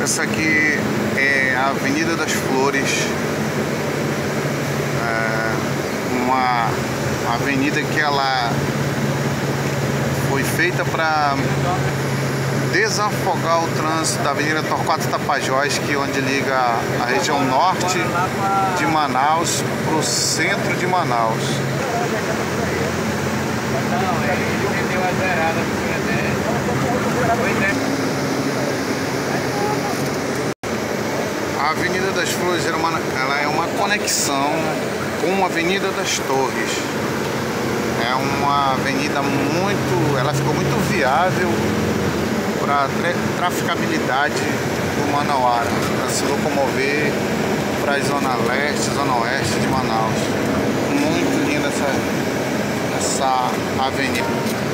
Essa aqui é a Avenida das Flores, uma avenida que ela foi feita para desafogar o trânsito da Avenida Torquato Tapajós, que é onde liga a região norte de Manaus para o centro de Manaus. A Avenida das Flores ela é uma conexão com a Avenida das Torres. É uma avenida ela ficou muito viável para a traficabilidade do manauara, para se locomover para a zona leste, zona oeste de Manaus. Muito linda essa avenida.